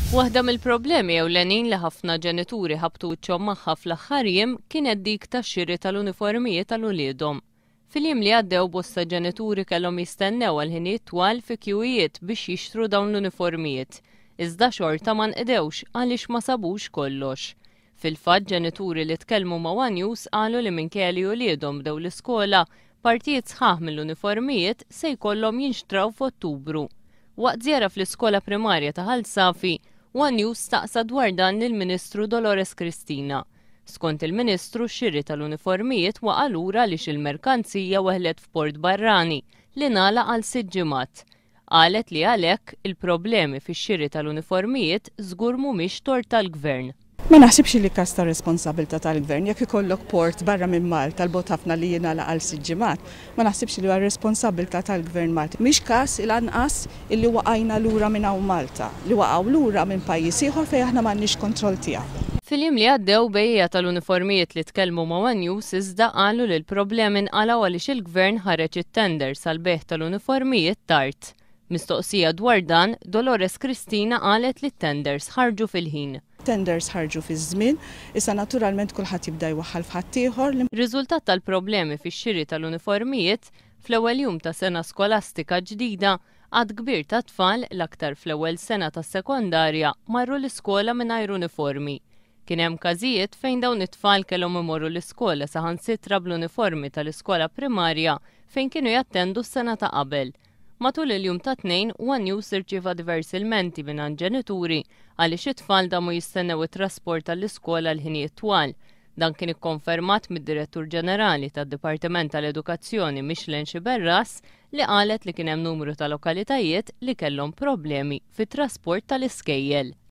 Waħda mill-problemi ewlenin li ħafna ġenituri ħabtu wiċċhom magħha fl-aħħar jiem kienet dik tax-xiri tal-uniformijiet tal-uliedhom. Fil-jiem li għaddew bosta ġenituri kellhom jistennew għal ħinijiet twal fi kjujiet biex jixtru dawn l-uniformijiet. Iżda xorta ma nqedewx għaliex ma sabux kollox. Fil-fatt ġenituri li tkellmu ma' One News qalu li minkejja li uliedhom bdew l-iskola, partijiet sħaħ mill-uniformijiet se jkollhom jinxtraw f'Ottubru. Waqt żjara fl-iskola primarja ta' Ħalsafi, One News staqsa dwar dan lill-Ministru Dolores Cristina. Skont il-Ministru x-xiri tal-uniformijiet waqa' lura għaliex il-merkanzija weħlet f'port barrani li ngħalaq għal 6 ġimgħat. Qalet li għalhekk il-problemi fix-xiri tal-uniformijiet żgur mhumiex tort tal-Gvern. Ma naħsibx li kas ta' responsabilità tal-Gvern, jekk ikollok port barra minn Malta l-bot ħafna li jingħalaq għal 6 ġimgħat, ma naħsibx li huwa responsabilità tal-Gvern Malti. Mhix każ il-anqas illi waqajna lura minn hawn Malta, li waqgħu lura minn pajjiż ieħor fejn aħna m'għandniex kontroll tiegħu. Fil-jiem li għaddew bejja tal-uniformijiet li tkellmu ma' One News iżda qalu li l-problemi nqalgħu għaliex il-Gvern ħareġ it-tender sal-beħ tal-uniformijiet tard. Mistoqsija dwar dan, Dolores Cristina qalet li t-tenders ħarġu fil-ħin. Tenders ħarġu fi żmien, issa naturalment kulħadd jibda jwaħħal f'ħadd ieħor. Riżultat tal-problemi fix-xiri tal-uniformijiet fl-ewwel jum ta' sena skolastika ġdida għad kbir ta' tfal l-aktar fl-ewwel sena tas-sekondarja marru l-iskola mingħajr uniformi. Kien hemm każijiet fejn dawn it-tfal kellhom imorru l-iskola saħansitra bl-uniformi tal-iskola primarja fejn kienu jattendu s-sena ta' qabel. Matul il-jum ta' tnejn, One News irċieva diversi ilmenti minn ġenituri għaliex it-tfal damu jistennew it-trasport tal-iskola l-ħinijiet twal. Dan kien ikkonfermat mid-Direttur Ġenerali tad-Dipartiment tal-Edukazzjoni Mixlen Xiberras li qalet li kien hemm numru ta' lokalitajiet li kellhom problemi fit-trasport tal-iskejjel.